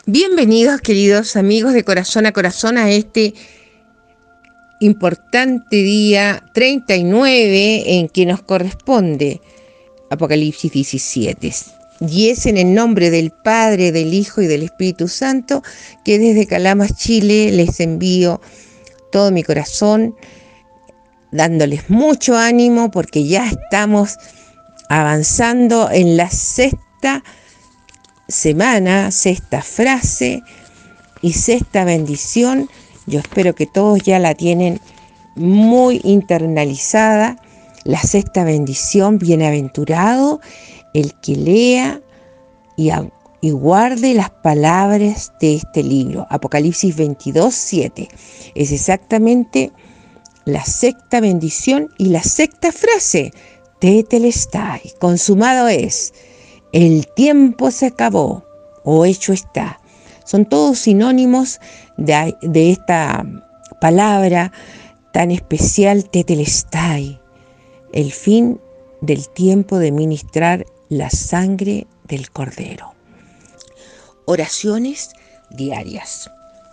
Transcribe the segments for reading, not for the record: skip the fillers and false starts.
Bienvenidos, queridos amigos de Corazón a Corazón, a este importante día 39 en que nos corresponde Apocalipsis 17. Y es en el nombre del Padre, del Hijo y del Espíritu Santo que desde Calamas, Chile, les envío todo mi corazón, dándoles mucho ánimo porque ya estamos avanzando en la sexta semana, sexta frase y sexta bendición. Yo espero que todos ya la tienen muy internalizada. La sexta bendición: bienaventurado el que lea y guarde las palabras de este libro. Apocalipsis 22:7 es exactamente la sexta bendición y la sexta frase: tetelestai, consumado es. El tiempo se acabó o hecho está. Son todos sinónimos de esta palabra tan especial, tetelestai, el fin del tiempo de ministrar la sangre del Cordero. Oraciones diarias.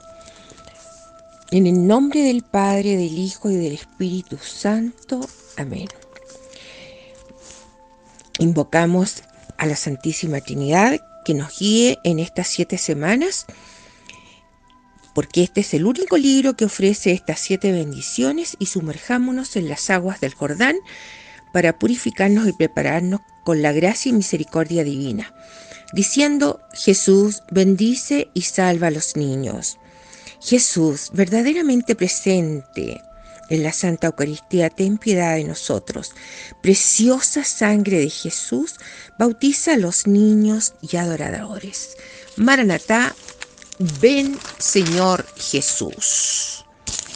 En el nombre del Padre, del Hijo y del Espíritu Santo. Amén. Invocamos a la Santísima Trinidad que nos guíe en estas 7 semanas, porque este es el único libro que ofrece estas 7 bendiciones, y sumerjámonos en las aguas del Jordán para purificarnos y prepararnos con la gracia y misericordia divina, diciendo: Jesús, bendice y salva a los niños. Jesús, verdaderamente presente en la Santa Eucaristía, ten piedad de nosotros. Preciosa sangre de Jesús, bautiza a los niños y adoradores. Maranatá, ven Señor Jesús.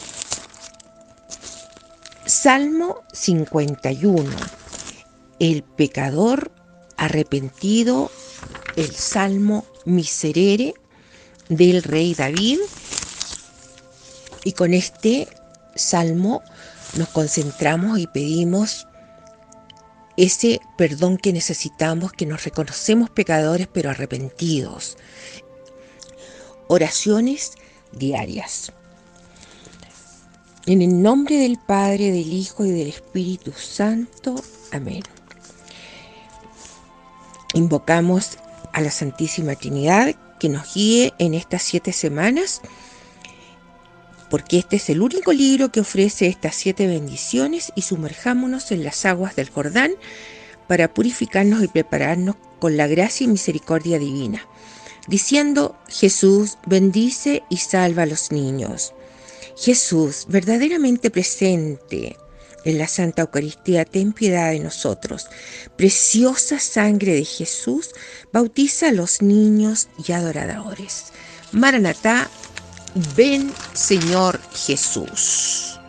Salmo 51. El pecador arrepentido, el Salmo Miserere del rey David. Y con este salmo nos concentramos y pedimos ese perdón que necesitamos, que nos reconocemos pecadores pero arrepentidos. Oraciones diarias. En el nombre del Padre, del Hijo y del Espíritu Santo. Amén. Invocamos a la Santísima Trinidad que nos guíe en estas 7 semanas, porque este es el único libro que ofrece estas 7 bendiciones, y sumerjámonos en las aguas del Jordán para purificarnos y prepararnos con la gracia y misericordia divina, diciendo: Jesús, bendice y salva a los niños. Jesús, verdaderamente presente en la Santa Eucaristía, ten piedad de nosotros. Preciosa sangre de Jesús, bautiza a los niños y adoradores. Maranatá, ven Señor Jesús.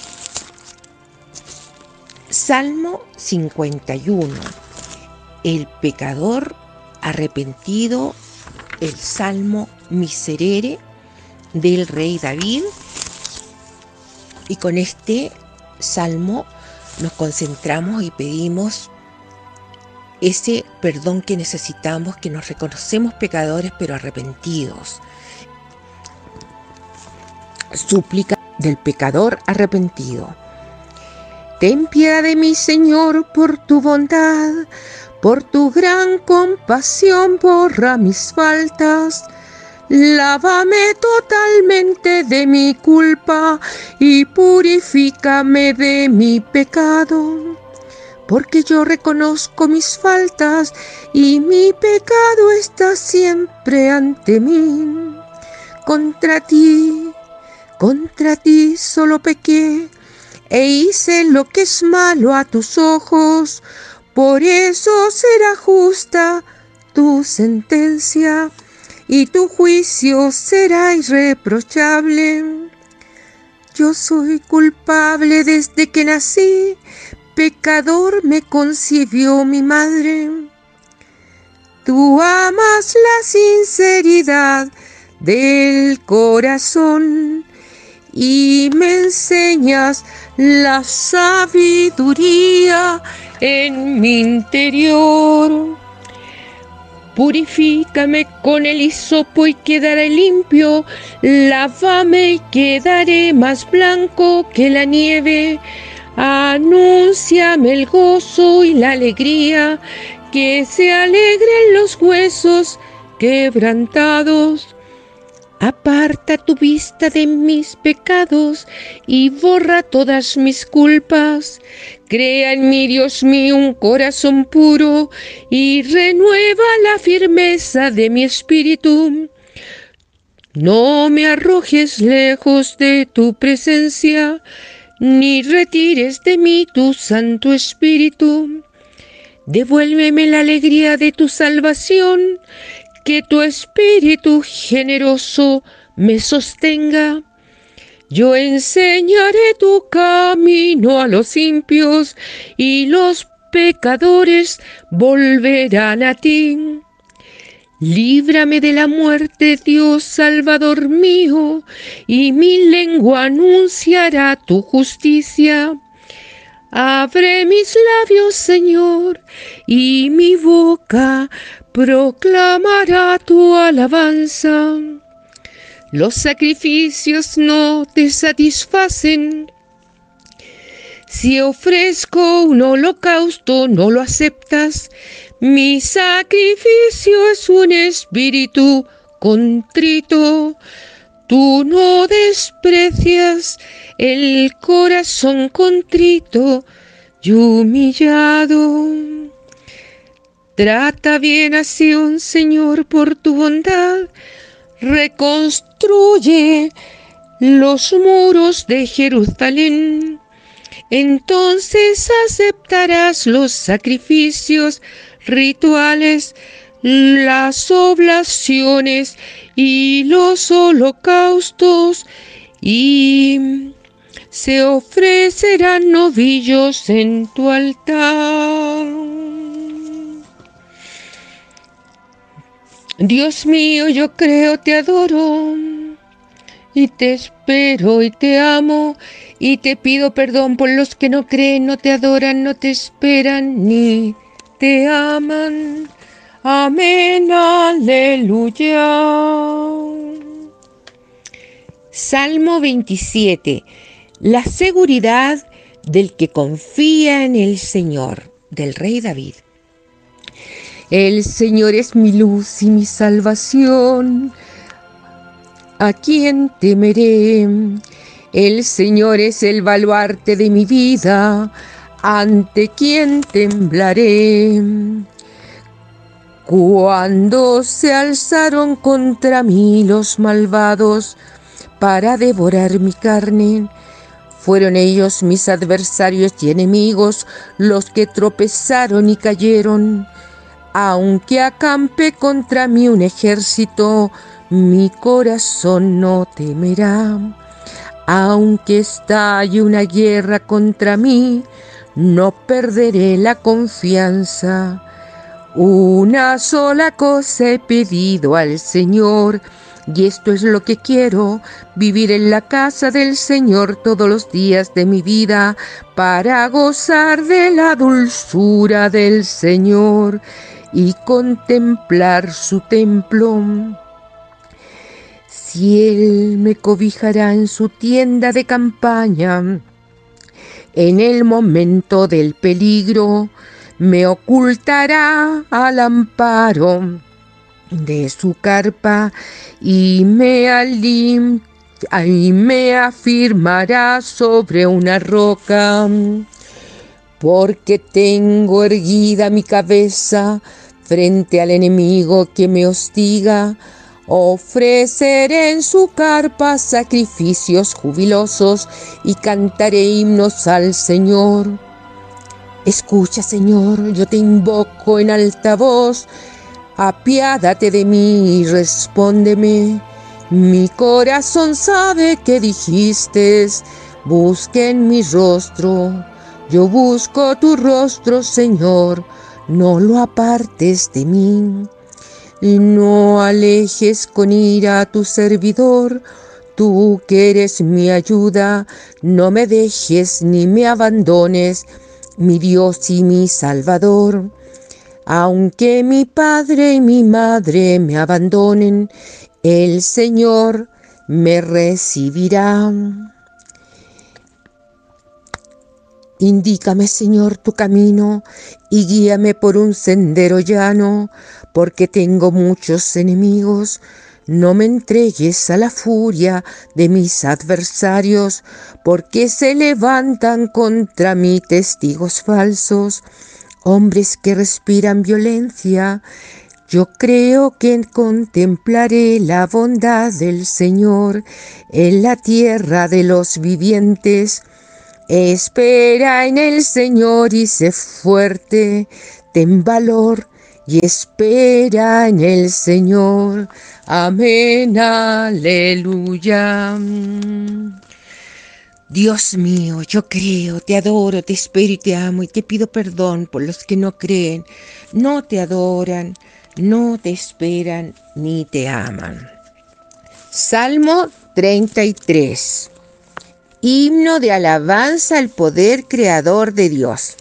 Salmo 51. El pecador arrepentido, el Salmo Miserere del rey David. Y con este salmo nos concentramos y pedimos ese perdón que necesitamos, que nos reconocemos pecadores pero arrepentidos. Súplica del pecador arrepentido. Ten piedad de mí, Señor, por tu bondad, por tu gran compasión, borra mis faltas. Lávame totalmente de mi culpa y purifícame de mi pecado, porque yo reconozco mis faltas y mi pecado está siempre ante mí. Contra ti solo pequé e hice lo que es malo a tus ojos, por eso será justa tu sentencia y tu juicio será irreprochable. Yo soy culpable desde que nací, pecador me concibió mi madre. Tú amas la sinceridad del corazón y me enseñas la sabiduría en mi interior. Purifícame con el hisopo y quedaré limpio, lávame y quedaré más blanco que la nieve. Anúnciame el gozo y la alegría, que se alegren los huesos quebrantados. Aparta tu vista de mis pecados y borra todas mis culpas. Crea en mí, Dios mío, un corazón puro y renueva la firmeza de mi espíritu. No me arrojes lejos de tu presencia, ni retires de mí tu Santo Espíritu. Devuélveme la alegría de tu salvación, que tu espíritu generoso me sostenga. Yo enseñaré tu camino a los impios, y los pecadores volverán a ti. Líbrame de la muerte, Dios Salvador mío, y mi lengua anunciará tu justicia. Abre mis labios, Señor, y mi boca proclamará tu alabanza. Los sacrificios no te satisfacen. Si ofrezco un holocausto, no lo aceptas. Mi sacrificio es un espíritu contrito. Tú no desprecias el corazón contrito y humillado. Trata bien a Sión, Señor, por tu bondad. Reconstruye los muros de Jerusalén. Entonces aceptarás los sacrificios rituales, las oblaciones y los holocaustos, y se ofrecerán novillos en tu altar. Dios mío, yo creo, te adoro, y te espero y te amo, y te pido perdón por los que no creen, no te adoran, no te esperan, ni te aman. Amén, aleluya. Salmo 27. La seguridad del que confía en el Señor, del rey David. El Señor es mi luz y mi salvación. ¿A quién temeré? El Señor es el baluarte de mi vida. ¿Ante quién temblaré? Cuando se alzaron contra mí los malvados para devorar mi carne, fueron ellos mis adversarios y enemigos, los que tropezaron y cayeron. Aunque acampe contra mí un ejército, mi corazón no temerá. Aunque estalle una guerra contra mí, no perderé la confianza. Una sola cosa he pedido al Señor, y esto es lo que quiero: vivir en la casa del Señor todos los días de mi vida, para gozar de la dulzura del Señor y contemplar su templo. Si Él me cobijará en su tienda de campaña, en el momento del peligro, me ocultará al amparo de su carpa y me afirmará sobre una roca. Porque tengo erguida mi cabeza frente al enemigo que me hostiga, ofreceré en su carpa sacrificios jubilosos y cantaré himnos al Señor. Escucha, Señor, yo te invoco en alta voz, apiádate de mí y respóndeme. Mi corazón sabe que dijiste: busquen mi rostro. Yo busco tu rostro, Señor, no lo apartes de mí. Y no alejes con ira a tu servidor, tú que eres mi ayuda, no me dejes ni me abandones, mi Dios y mi Salvador. Aunque mi padre y mi madre me abandonen, el Señor me recibirá. Indícame, Señor, tu camino y guíame por un sendero llano, porque tengo muchos enemigos. No me entregues a la furia de mis adversarios, porque se levantan contra mí testigos falsos, hombres que respiran violencia. Yo creo que contemplaré la bondad del Señor en la tierra de los vivientes. Espera en el Señor y sé fuerte, ten valor y espera en el Señor. Amén, aleluya. Dios mío, yo creo, te adoro, te espero y te amo y te pido perdón por los que no creen, no te adoran, no te esperan ni te aman. Salmo 33. Himno de alabanza al poder creador de Dios.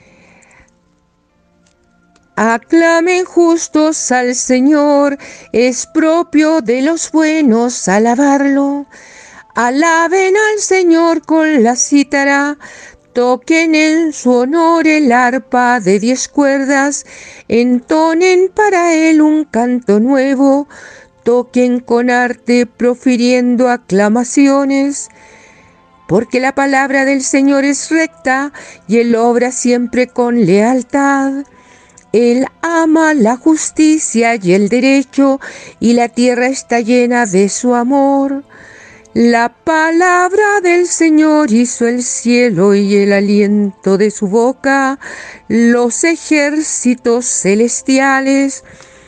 Aclamen justos al Señor, es propio de los buenos alabarlo. Alaben al Señor con la cítara, toquen en su honor el arpa de 10 cuerdas, entonen para él un canto nuevo, toquen con arte profiriendo aclamaciones. Porque la palabra del Señor es recta y Él obra siempre con lealtad. Él ama la justicia y el derecho, y la tierra está llena de su amor. La palabra del Señor hizo el cielo y el aliento de su boca, los ejércitos celestiales.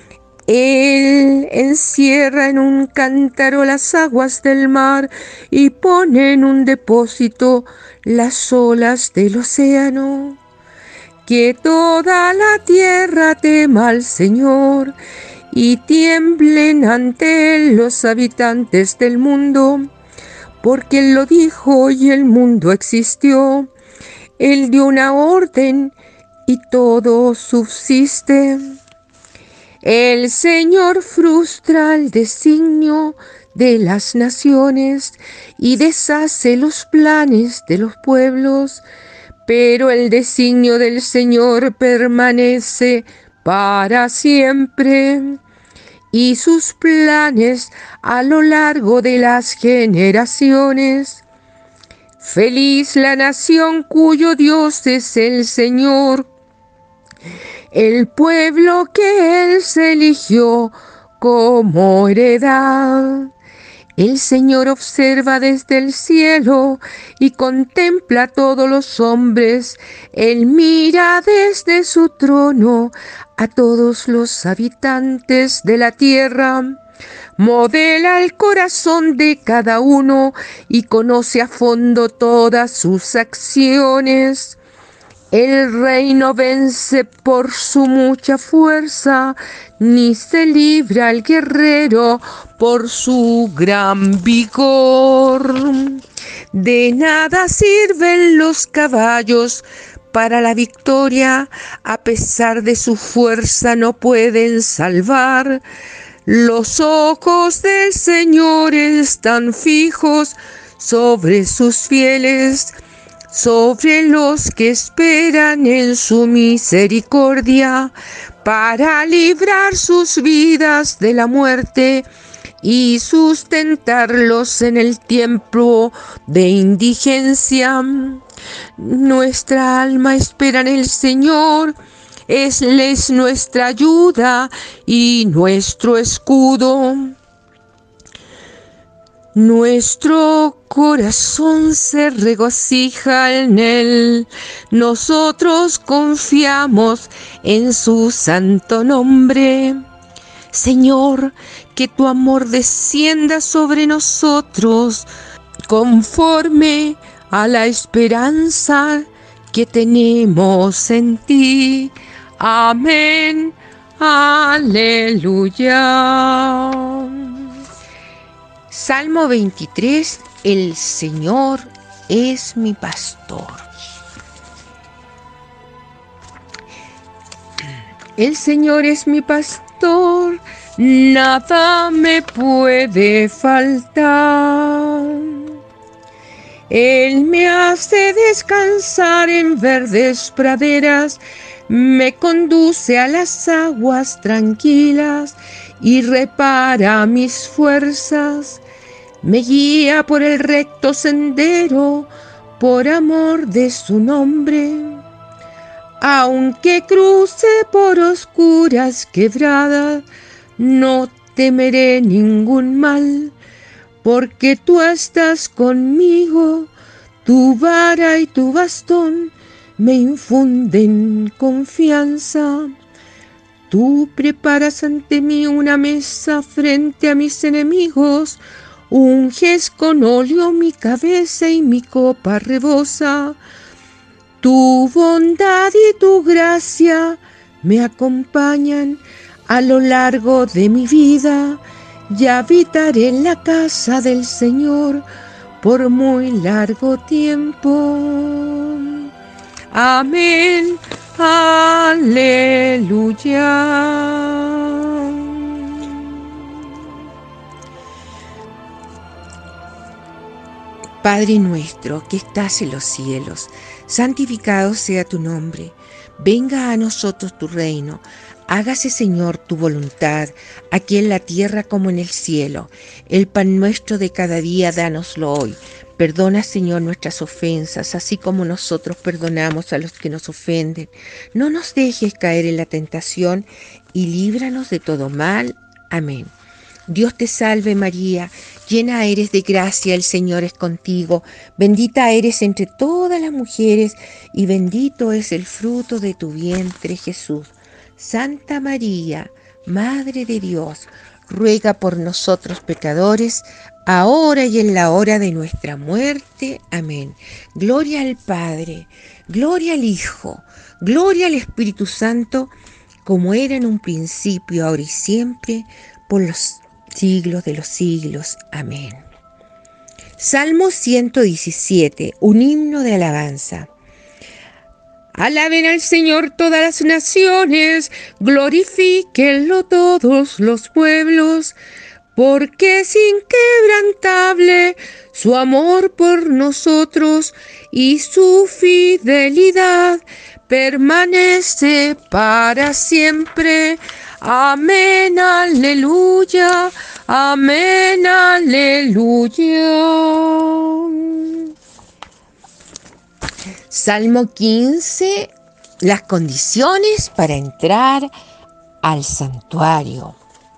Él encierra en un cántaro las aguas del mar y pone en un depósito las olas del océano. Que toda la tierra tema al Señor y tiemblen ante Él los habitantes del mundo, porque Él lo dijo y el mundo existió. Él dio una orden y todo subsiste. El Señor frustra el designio de las naciones y deshace los planes de los pueblos, pero el designio del Señor permanece para siempre y sus planes a lo largo de las generaciones. Feliz la nación cuyo Dios es el Señor, el pueblo que Él se eligió como heredad. El Señor observa desde el cielo y contempla a todos los hombres. Él mira desde su trono a todos los habitantes de la tierra. Modela el corazón de cada uno y conoce a fondo todas sus acciones. El rey no vence por su mucha fuerza, ni se libra al guerrero por su gran vigor. De nada sirven los caballos para la victoria, a pesar de su fuerza no pueden salvar. Los ojos del Señor están fijos sobre sus fieles, sobre los que esperan en su misericordia, para librar sus vidas de la muerte y sustentarlos en el tiempo de indigencia. Nuestra alma espera en el Señor, Él es nuestra ayuda y nuestro escudo. Nuestro corazón se regocija en Él, nosotros confiamos en su santo nombre. Señor, que tu amor descienda sobre nosotros, conforme a la esperanza que tenemos en ti. Amén, aleluya. Salmo 23, el Señor es mi pastor. El Señor es mi pastor, nada me puede faltar. Él me hace descansar en verdes praderas, me conduce a las aguas tranquilas y repara mis fuerzas. Me guía por el recto sendero, por amor de su nombre. Aunque cruce por oscuras quebradas, no temeré ningún mal, porque tú estás conmigo, tu vara y tu bastón me infunden confianza. Tú preparas ante mí una mesa frente a mis enemigos, unges con óleo mi cabeza y mi copa rebosa. Tu bondad y tu gracia me acompañan a lo largo de mi vida, y habitaré en la casa del Señor por muy largo tiempo. Amén. Aleluya. Padre nuestro que estás en los cielos, santificado sea tu nombre. Venga a nosotros tu reino. Hágase, Señor, tu voluntad, aquí en la tierra como en el cielo. El pan nuestro de cada día, dánoslo hoy. Perdona, Señor, nuestras ofensas, así como nosotros perdonamos a los que nos ofenden. No nos dejes caer en la tentación y líbranos de todo mal. Amén. Dios te salve María, llena eres de gracia, el Señor es contigo. Bendita eres entre todas las mujeres y bendito es el fruto de tu vientre, Jesús. Santa María, Madre de Dios, ruega por nosotros pecadores, ahora y en la hora de nuestra muerte. Amén. Gloria al Padre, gloria al Hijo, gloria al Espíritu Santo, como era en un principio, ahora y siempre, por los siglos de los siglos. Amén. Salmo 117, un himno de alabanza. Alaben al Señor todas las naciones, glorifíquenlo todos los pueblos, porque es inquebrantable su amor por nosotros y su fidelidad permanece para siempre. Amén, aleluya, amén, aleluya. Salmo 15, las condiciones para entrar al santuario.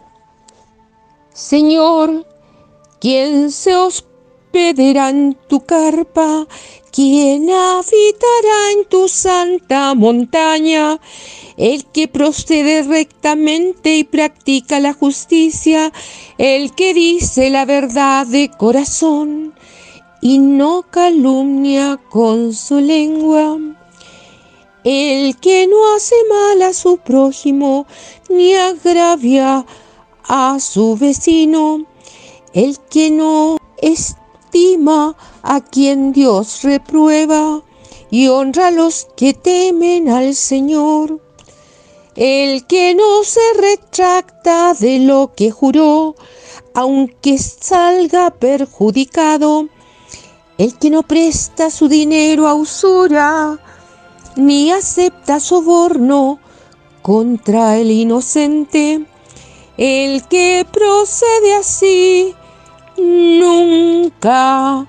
Señor, ¿quién se hospedará en tu carpa? ¿Quién habitará en tu santa montaña? El que procede rectamente y practica la justicia, el que dice la verdad de corazón y no calumnia con su lengua. El que no hace mal a su prójimo, ni agravia a su vecino. El que no estima a quien Dios reprueba, y honra a los que temen al Señor. El que no se retracta de lo que juró, aunque salga perjudicado. El que no presta su dinero a usura, ni acepta soborno contra el inocente. El que procede así nunca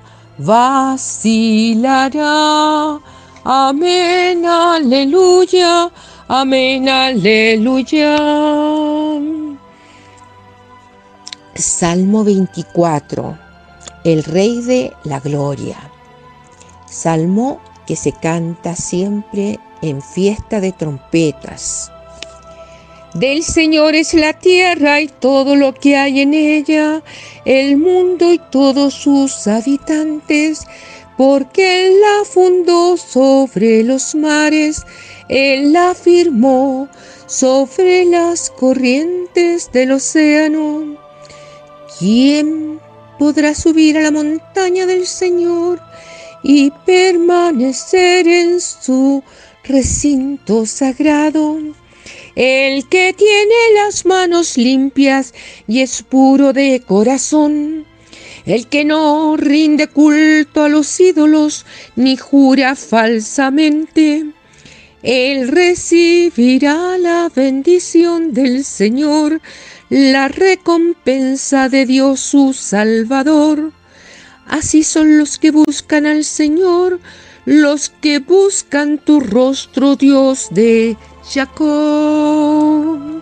vacilará. Amén, aleluya, amén, aleluya. Salmo 24. El Rey de la Gloria. Salmo que se canta siempre en fiesta de trompetas. Del Señor es la tierra y todo lo que hay en ella, el mundo y todos sus habitantes, porque Él la fundó sobre los mares, Él la firmó sobre las corrientes del océano. ¿Quién podrá subir a la montaña del Señor y permanecer en su recinto sagrado? El que tiene las manos limpias y es puro de corazón, el que no rinde culto a los ídolos ni jura falsamente, él recibirá la bendición del Señor, la recompensa de Dios su Salvador. Así son los que buscan al Señor, los que buscan tu rostro, Dios de Jacob.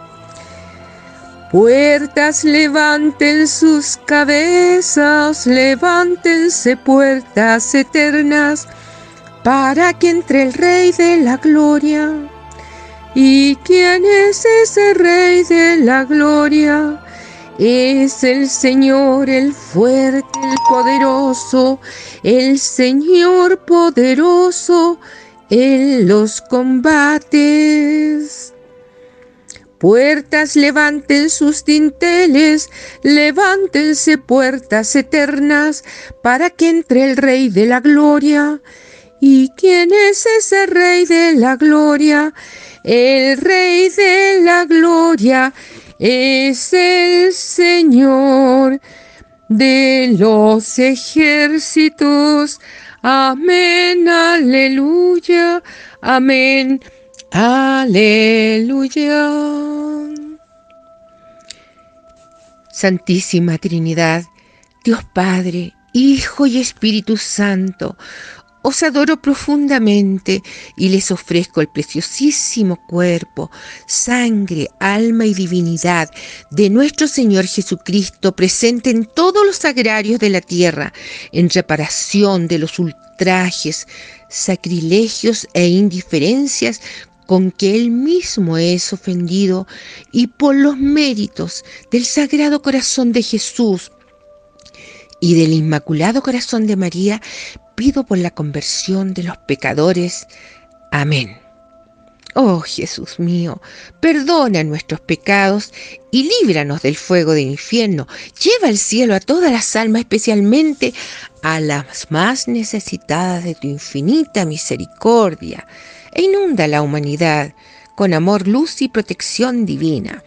Puertas, levanten sus cabezas, levántense puertas eternas, para que entre el Rey de la Gloria. ¿Y quién es ese Rey de la Gloria? Es el Señor, el fuerte, el poderoso, el Señor poderoso en los combates. Puertas, levanten sus dinteles, levántense puertas eternas, para que entre el Rey de la Gloria. ¿Y quién es ese Rey de la Gloria? El Rey de la Gloria es el Señor de los ejércitos. Amén, aleluya, amén, aleluya. Santísima Trinidad, Dios Padre, Hijo y Espíritu Santo, os adoro profundamente y les ofrezco el preciosísimo cuerpo, sangre, alma y divinidad de nuestro Señor Jesucristo, presente en todos los agrarios de la tierra, en reparación de los ultrajes, sacrilegios e indiferencias con que Él mismo es ofendido, y por los méritos del Sagrado Corazón de Jesús y del Inmaculado Corazón de María, pido por la conversión de los pecadores. Amén. Oh Jesús mío, perdona nuestros pecados y líbranos del fuego del infierno. Lleva al cielo a todas las almas, especialmente a las más necesitadas de tu infinita misericordia, e inunda la humanidad con amor, luz y protección divina.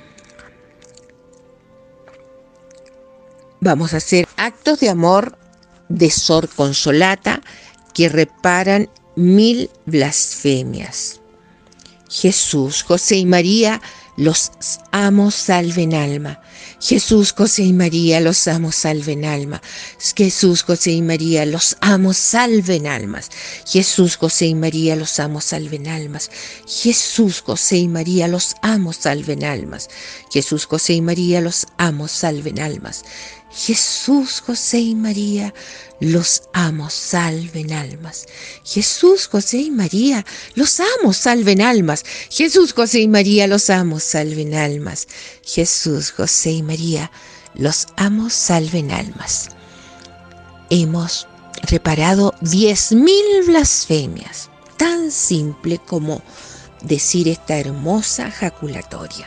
Vamos a hacer actos de amor de Sor Consolata que reparan 1000 blasfemias. Jesús, José y María, los amo, salven alma. Jesús, José y María, los amo, salven alma. Jesús, José y María, los amo, salven almas. Jesús, José y María, los amo, salven almas. Jesús, José y María, los amo, salven almas. Jesús, José y María, los amo, salven almas. Jesús, José y María, los amo, salven almas. Jesús, José y María, los amo, salven almas. Jesús, José y María, los amo, salven almas. Jesús, José y María, los amo, salven almas. Hemos reparado 10.000 blasfemias, tan simple como decir esta hermosa jaculatoria.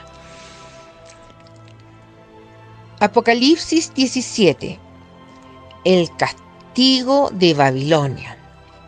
Apocalipsis 17. El castigo de Babilonia.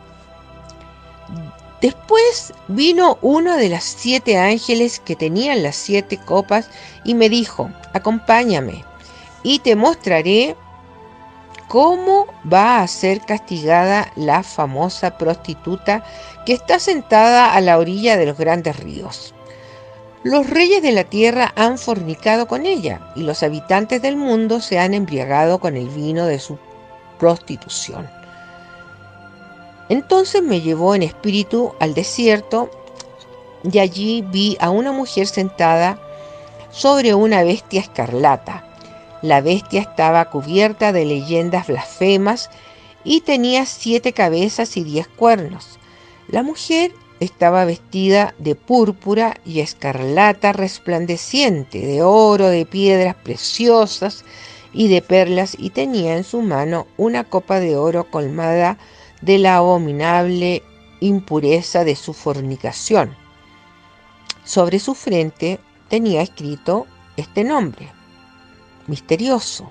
Después vino uno de los 7 ángeles que tenían las 7 copas y me dijo: acompáñame y te mostraré cómo va a ser castigada la famosa prostituta que está sentada a la orilla de los grandes ríos. Los reyes de la tierra han fornicado con ella, y los habitantes del mundo se han embriagado con el vino de su prostitución. Entonces me llevó en espíritu al desierto, y allí vi a una mujer sentada sobre una bestia escarlata. La bestia estaba cubierta de leyendas blasfemas y tenía 7 cabezas y 10 cuernos. La mujer estaba vestida de púrpura y escarlata resplandeciente, de oro, de piedras preciosas y de perlas, y tenía en su mano una copa de oro colmada de la abominable impureza de su fornicación. Sobre su frente tenía escrito este nombre misterioso: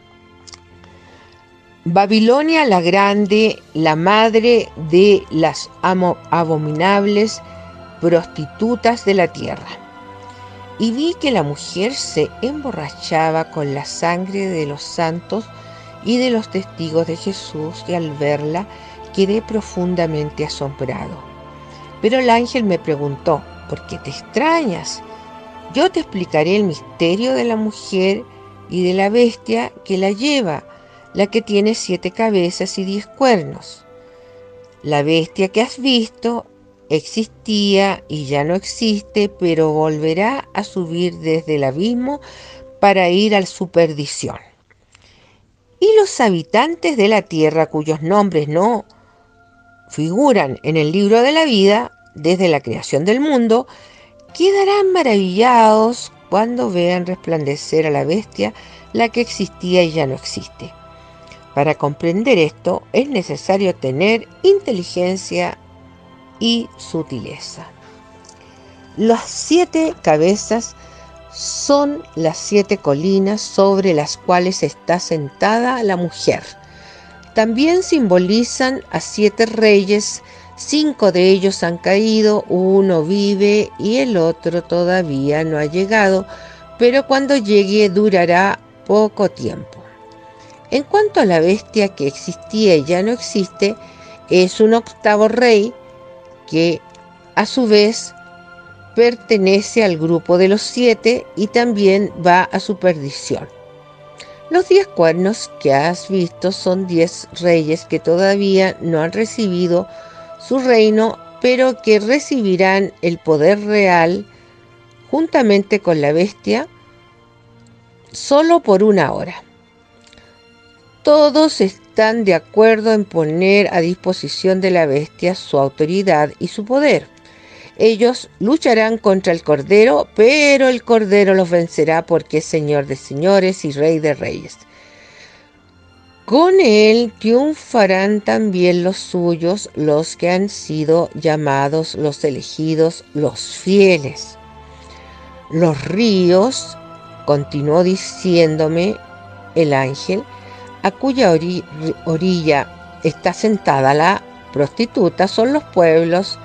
Babilonia la Grande, la madre de las abominables prostitutas de la tierra. y vi que la mujer se emborrachaba con la sangre de los santos y de los testigos de Jesús, y al verla quedé profundamente asombrado. Pero el ángel me preguntó: ¿por qué te extrañas? Yo te explicaré el misterio de la mujer y de la bestia que la lleva, la que tiene 7 cabezas y 10 cuernos. La bestia que has visto existía y ya no existe, pero volverá a subir desde el abismo para ir a su perdición. Y los habitantes de la tierra, cuyos nombres no figuran en el libro de la vida desde la creación del mundo, quedarán maravillados cuando vean resplandecer a la bestia, la que existía y ya no existe. Para comprender esto es necesario tener inteligencia y sutileza. Las 7 cabezas son las 7 colinas sobre las cuales está sentada la mujer. También simbolizan a 7 reyes. 5 de ellos han caído, uno vive y el otro todavía no ha llegado, pero cuando llegue durará poco tiempo. En cuanto a la bestia que existía y ya no existe, es un 8º rey que a su vez pertenece al grupo de los 7 y también va a su perdición. Los 10 cuernos que has visto son 10 reyes que todavía no han recibido su reino, pero que recibirán el poder real juntamente con la bestia solo por 1 hora. Todos están de acuerdo en poner a disposición de la bestia su autoridad y su poder. Ellos lucharán contra el Cordero, pero el Cordero los vencerá porque es Señor de señores y Rey de reyes. Con él triunfarán también los suyos, los que han sido llamados, los elegidos, los fieles. Los ríos, continuó diciéndome el ángel, a cuya orilla está sentada la prostituta, son los pueblos,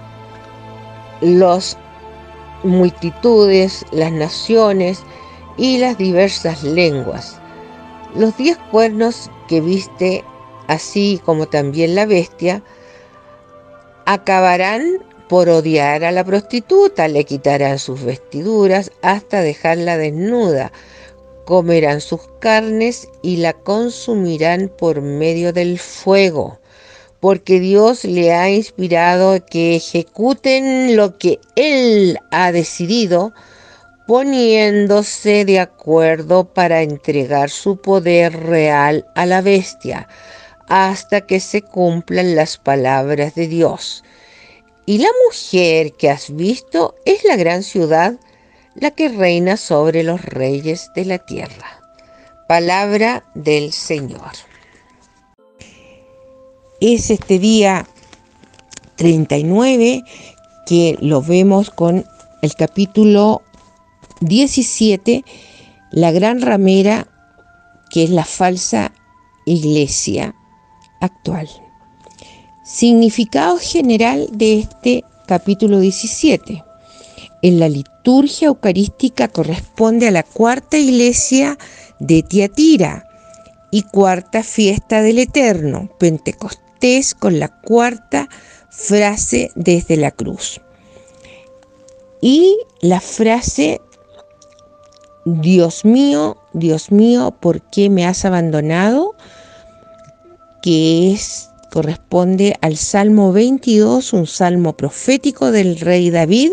las multitudes, las naciones y las diversas lenguas. Los 10 cuernos que viste, así como también la bestia, acabarán por odiar a la prostituta, le quitarán sus vestiduras hasta dejarla desnuda, comerán sus carnes y la consumirán por medio del fuego, porque Dios le ha inspirado que ejecuten lo que Él ha decidido, poniéndose de acuerdo para entregar su poder real a la bestia, hasta que se cumplan las palabras de Dios. Y la mujer que has visto es la gran ciudad, la que reina sobre los reyes de la tierra. Palabra del Señor. Es este día 39 que lo vemos con el capítulo 17, la gran ramera, que es la falsa iglesia actual. Significado general de este capítulo 17. En la liturgia eucarística corresponde a la 4ª iglesia de Tiatira y 4ª fiesta del Eterno, Pentecostés, con la 4ª frase desde la cruz. Y la frase: Dios mío, ¿por qué me has abandonado?, que corresponde al Salmo 22, un salmo profético del rey David,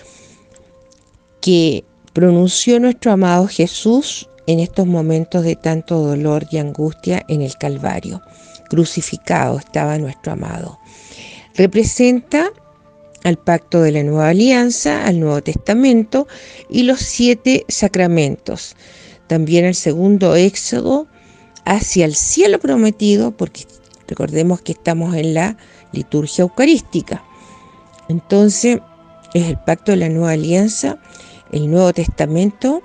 que pronunció nuestro amado Jesús en estos momentos de tanto dolor y angustia en el Calvario. Crucificado estaba nuestro amado. Representa al pacto de la nueva alianza, al Nuevo Testamento y los 7 sacramentos. También el segundo éxodo hacia el cielo prometido, porque recordemos que estamos en la liturgia eucarística. Entonces es el pacto de la nueva alianza, el Nuevo Testamento,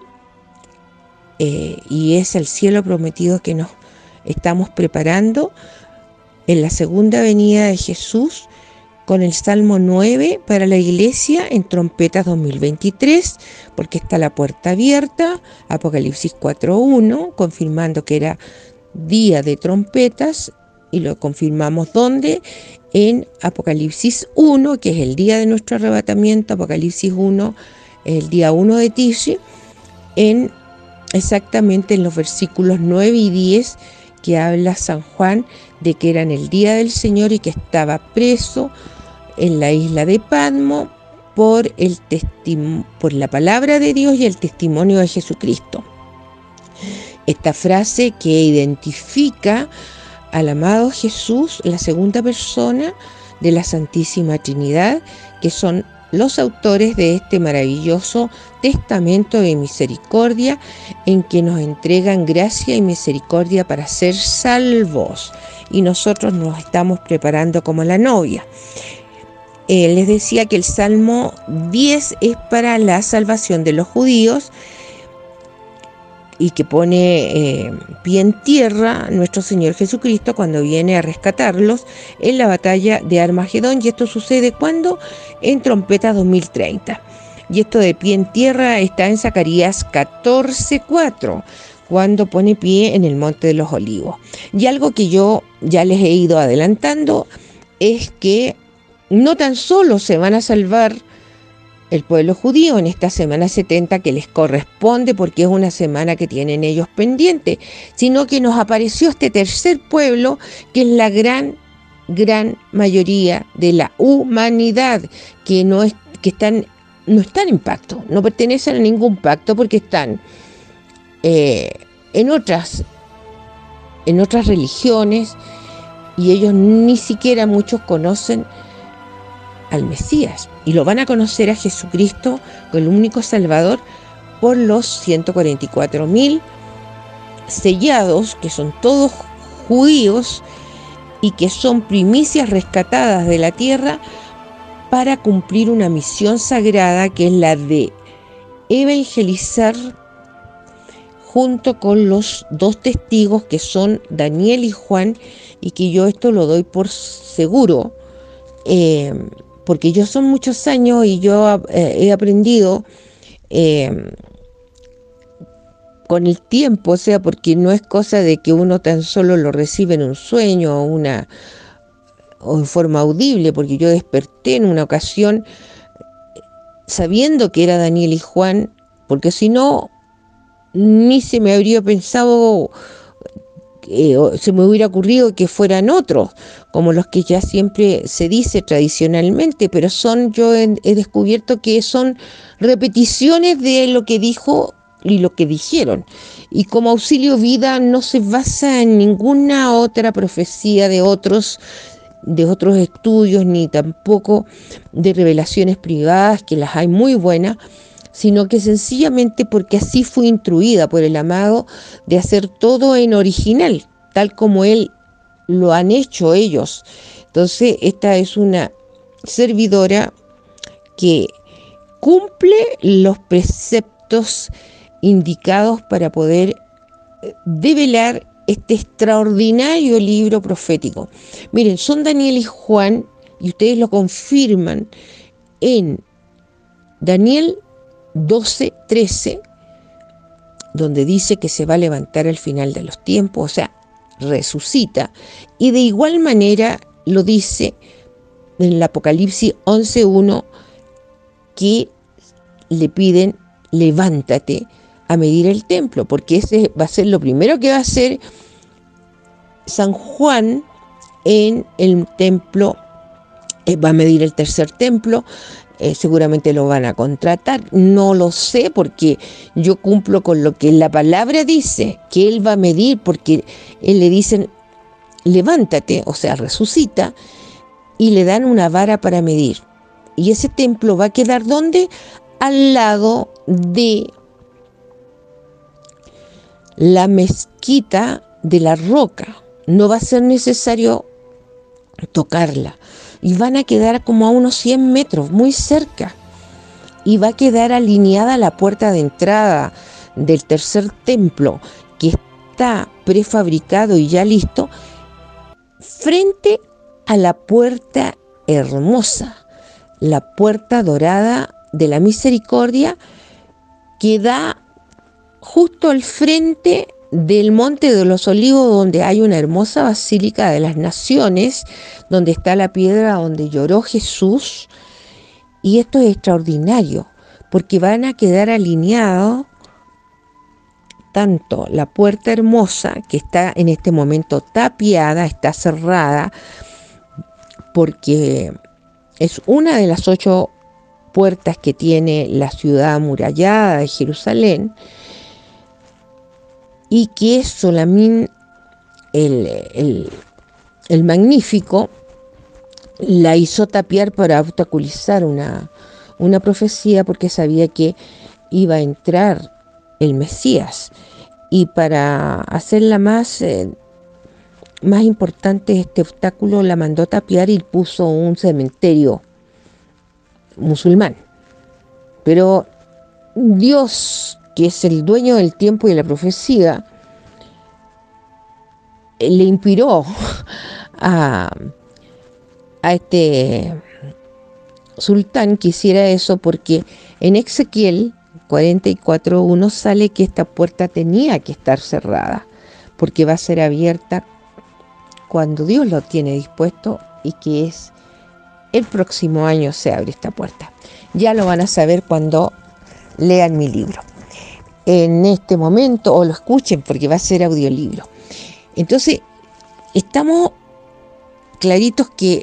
y es el cielo prometido que nos estamos preparando en la segunda venida de Jesús, con el Salmo 9 para la iglesia en trompetas 2023, porque está la puerta abierta, Apocalipsis 4.1, confirmando que era día de trompetas, y lo confirmamos ¿dónde? En Apocalipsis 1, que es el día de nuestro arrebatamiento, Apocalipsis 1, el día 1 de Tishri, exactamente en los versículos 9 y 10, que habla San Juan de que era en el día del Señor y que estaba preso en la isla de Patmos por la palabra de Dios y el testimonio de Jesucristo. Esta frase que identifica al amado Jesús, la segunda persona de la Santísima Trinidad, que son los autores de este maravilloso testamento de misericordia en que nos entregan gracia y misericordia para ser salvos, y nosotros nos estamos preparando como la novia. Les decía que el Salmo 10 es para la salvación de los judíos y que pone pie en tierra nuestro Señor Jesucristo cuando viene a rescatarlos en la batalla de Armagedón. Y esto sucede cuando en trompeta 2030. Y esto de pie en tierra está en Zacarías 14:4, cuando pone pie en el Monte de los Olivos. Y algo que yo ya les he ido adelantando es que no tan solo se van a salvar el pueblo judío en esta semana 70 que les corresponde, porque es una semana que tienen ellos pendiente, sino que nos apareció este tercer pueblo, que es la gran mayoría de la humanidad, que no están en pacto, no pertenecen a ningún pacto, porque están en otras religiones, y ellos ni siquiera muchos conocen al Mesías, y lo van a conocer a Jesucristo, el único Salvador, por los 144.000 sellados, que son todos judíos y que son primicias rescatadas de la tierra para cumplir una misión sagrada, que es la de evangelizar junto con los dos testigos que son Daniel y Juan, y que yo esto lo doy por seguro, porque yo son muchos años y yo he aprendido con el tiempo, o sea, porque no es cosa de que uno tan solo lo recibe en un sueño o en forma audible, porque yo desperté en una ocasión sabiendo que era Daniel y Juan, porque si no, ni se me habría pensado, se me hubiera ocurrido que fueran otros, como los que ya siempre se dice tradicionalmente, pero yo he descubierto que son repeticiones de lo que dijo y lo que dijeron. Y como Auxilio Vida no se basa en ninguna otra profecía de otros estudios, ni tampoco de revelaciones privadas, que las hay muy buenas, sino que sencillamente porque así fui instruida por el amado de hacer todo en original, tal como él lo han hecho ellos. Entonces, esta es una servidora que cumple los preceptos indicados para poder develar este extraordinario libro profético. Miren, son Daniel y Juan, y ustedes lo confirman en Daniel 12:13, donde dice que se va a levantar al final de los tiempos, o sea, resucita, y de igual manera lo dice en el Apocalipsis 11:1, que le piden: levántate a medir el templo, porque ese va a ser lo primero que va a hacer San Juan en el templo. Va a medir el tercer templo. Seguramente lo van a contratar, no lo sé, porque yo cumplo con lo que la palabra dice, que él va a medir, porque él le dicen: levántate, o sea, resucita, y le dan una vara para medir. Y ese templo va a quedar ¿dónde? Al lado de la mezquita de la Roca. No va a ser necesario tocarla, y van a quedar como a unos 100 metros, muy cerca, y va a quedar alineada la puerta de entrada del tercer templo, que está prefabricado y ya listo, frente a la puerta hermosa, la puerta dorada de la misericordia, que da justo al frente del Monte de los Olivos, donde hay una hermosa Basílica de las Naciones, donde está la piedra donde lloró Jesús. Y esto es extraordinario, porque van a quedar alineados tanto la puerta hermosa, que está en este momento tapiada, está cerrada, porque es una de las 8 puertas que tiene la ciudad amurallada de Jerusalén, y que es solamente el Magnífico la hizo tapiar para obstaculizar una profecía, porque sabía que iba a entrar el Mesías, y para hacerla más importante este obstáculo la mandó tapiar y puso un cementerio musulmán. Pero Dios, que es el dueño del tiempo y de la profecía, le inspiró a este sultán que hiciera eso, porque en Ezequiel 44:1 sale que esta puerta tenía que estar cerrada, porque va a ser abierta cuando Dios lo tiene dispuesto, y que es el próximo año se abre esta puerta. Ya lo van a saber cuando lean mi libro. En este momento, o lo escuchen, porque va a ser audiolibro. Entonces, estamos claritos que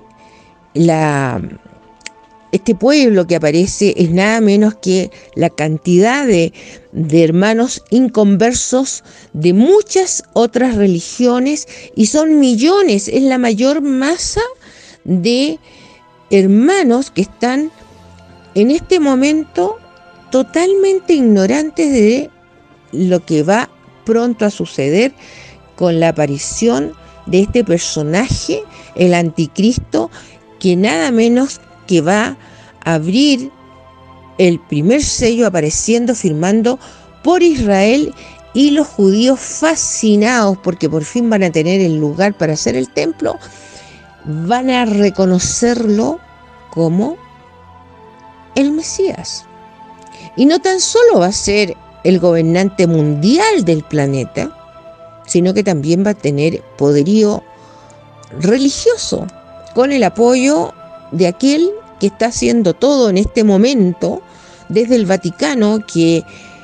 este pueblo que aparece es nada menos que la cantidad de hermanos inconversos de muchas otras religiones, y son millones, es la mayor masa de hermanos que están en este momento totalmente ignorantes de lo que va pronto a suceder con la aparición de este personaje, el anticristo, que nada menos que va a abrir el primer sello, apareciendo, firmando por Israel, y los judíos fascinados porque por fin van a tener el lugar para hacer el templo, van a reconocerlo como el Mesías. Y no tan solo va a ser el gobernante mundial del planeta, sino que también va a tener poderío religioso, con el apoyo de aquel que está haciendo todo en este momento desde el Vaticano, que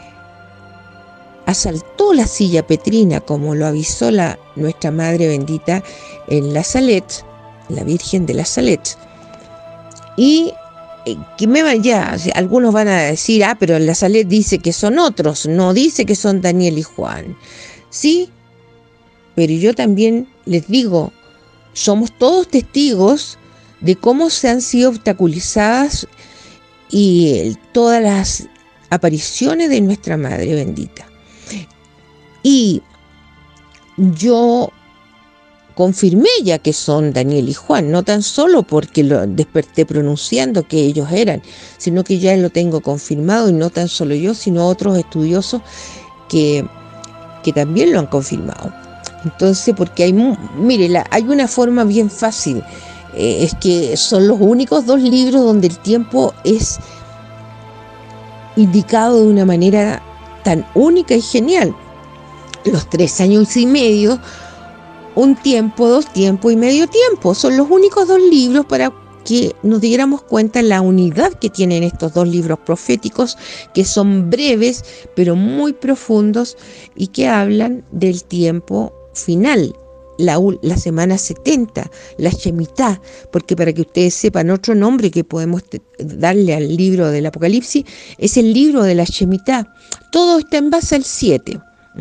asaltó la silla petrina, como lo avisó nuestra Madre Bendita en la Salette, la Virgen de la Salette. Y algunos van a decir, pero la Salette dice que son otros, no dice que son Daniel y Juan. Sí, pero yo también les digo, somos todos testigos de cómo se han sido obstaculizadas y todas las apariciones de nuestra Madre Bendita. Y yo confirmé ya que son Daniel y Juan, no tan solo porque lo desperté pronunciando que ellos eran, sino que ya lo tengo confirmado, y no tan solo yo, sino otros estudiosos que también lo han confirmado. Entonces, porque hay una forma bien fácil, es que son los únicos 2 libros donde el tiempo es indicado de una manera tan única y genial. Los 3 años y medio, un tiempo, 2 tiempos y medio tiempo, son los únicos 2 libros para que nos diéramos cuenta la unidad que tienen estos 2 libros proféticos, que son breves pero muy profundos, y que hablan del tiempo final, la semana 70, la Shemitah, porque para que ustedes sepan, otro nombre que podemos darle al libro del Apocalipsis es el libro de la Shemitah. Todo está en base al 7.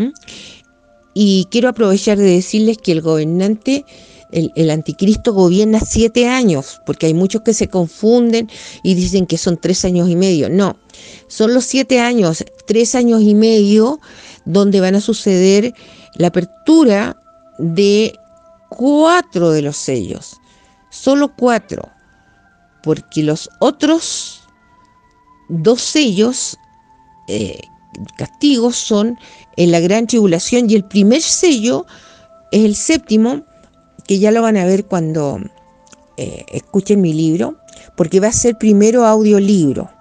Y quiero aprovechar de decirles que el gobernante, el anticristo, gobierna 7 años, porque hay muchos que se confunden y dicen que son 3 años y medio. No, son los 7 años, 3 años y medio, donde van a suceder la apertura de 4 de los sellos, solo 4, porque los otros 2 sellos, castigos, son en la gran tribulación, y el primer sello es el 7º, que ya lo van a ver cuando escuchen mi libro, porque va a ser primero audiolibro.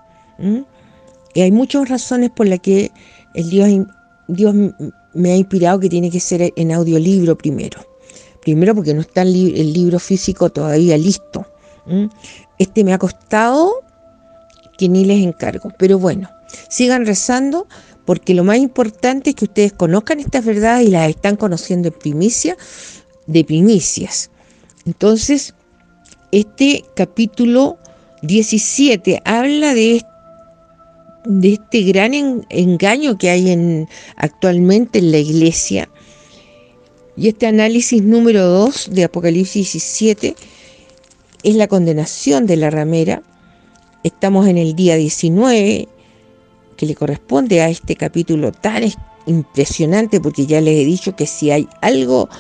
Y hay muchas razones por las que Dios me ha inspirado que tiene que ser en audiolibro primero. Primero porque no está el libro físico todavía listo. Este me ha costado que ni les encargo. Pero bueno, sigan rezando, porque lo más importante es que ustedes conozcan estas verdades y las están conociendo en primicia de primicias. Entonces, este capítulo 17 habla de este gran engaño que hay actualmente en la iglesia. Y este análisis número 2 de Apocalipsis 17 es la condenación de la ramera. Estamos en el día 19, que le corresponde a este capítulo tan impresionante, porque ya les he dicho que si hay algo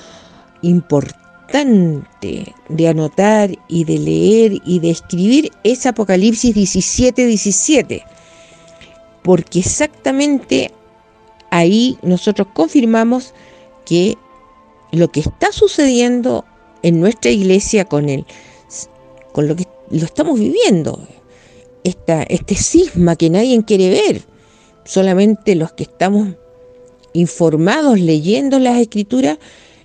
importante de anotar y de leer y de escribir, es Apocalipsis 17, porque exactamente ahí nosotros confirmamos que lo que está sucediendo en nuestra iglesia con lo que lo estamos viviendo, este cisma que nadie quiere ver, solamente los que estamos informados leyendo las escrituras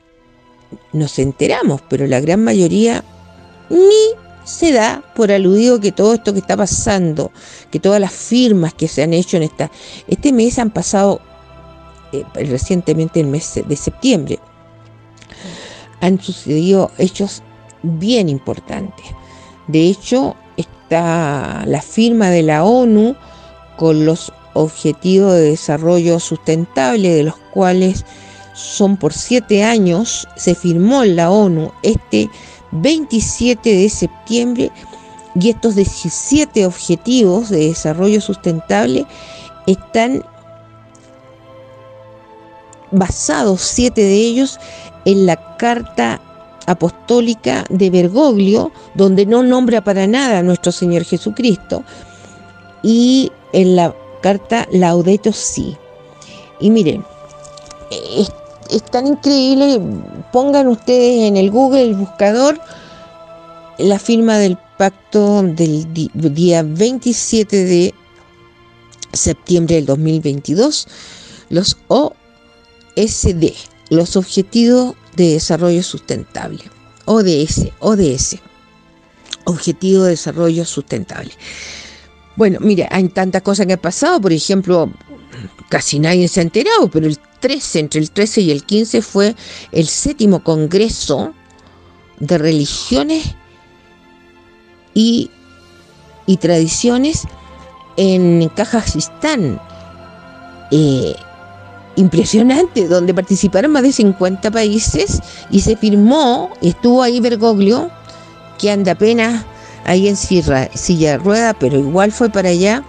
nos enteramos, pero la gran mayoría ni se da por aludido que todo esto que está pasando, que todas las firmas que se han hecho en este mes han pasado recientemente, el mes de septiembre, han sucedido hechos bien importantes. De hecho, está la firma de la ONU con los Objetivos de Desarrollo Sustentable, de los cuales son por 7 años. Se firmó en la ONU este 27 de septiembre, y estos 17 Objetivos de Desarrollo Sustentable están basados, 7 de ellos, en la Carta Apostólica de Bergoglio, donde no nombra para nada a nuestro Señor Jesucristo, y en la Carta Laudato Si. Y miren, es tan increíble. Pongan ustedes en el Google, el buscador, la firma del pacto del día 27 de septiembre del 2022, los OSD, los Objetivos de Desarrollo Sustentable, ODS, Objetivo de Desarrollo Sustentable. Bueno, mira, hay tantas cosas que han pasado. Por ejemplo, casi nadie se ha enterado, pero entre el 13 y el 15 fue el 7º Congreso de Religiones y Tradiciones en Kazajistán. Impresionante, donde participaron más de 50 países y se firmó, estuvo ahí Bergoglio, que anda apenas ahí en silla de rueda, pero igual fue para allá,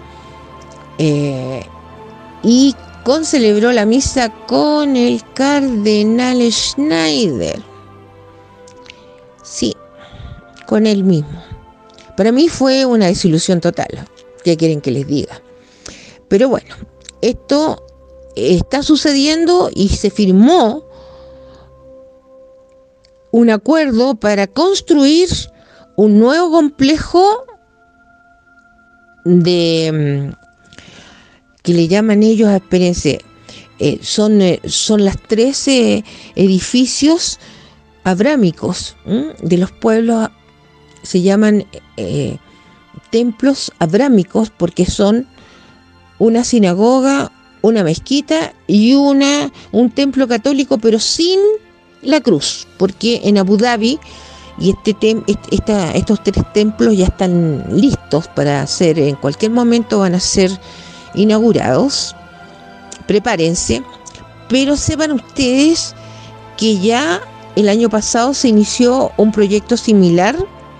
y concelebró la misa con el cardenal Schneider. Sí, con él mismo. Para mí fue una desilusión total. ¿Qué quieren que les diga? Pero bueno, esto está sucediendo y se firmó un acuerdo para construir un nuevo complejo que le llaman ellos, espérense, son las 13 edificios abrámicos de los pueblos. Se llaman templos abrámicos porque son una sinagoga, una mezquita y un templo católico, pero sin la cruz, porque en Abu Dhabi y estos 3 templos ya están listos para ser, en cualquier momento van a ser inaugurados. Prepárense, pero sepan ustedes que ya el año pasado se inició un proyecto similar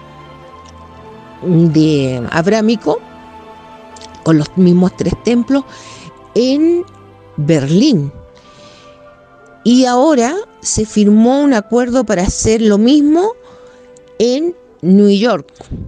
de abrámico con los mismos 3 templos en Berlín, y ahora se firmó un acuerdo para hacer lo mismo en New York.